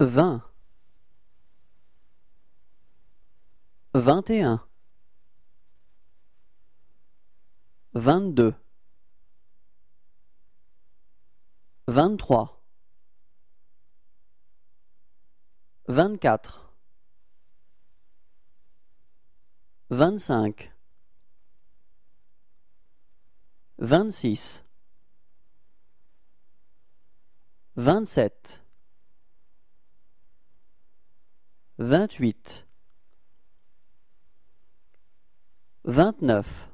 20, 21, 22, 23, 24, 25, 26, 27, 28, 29,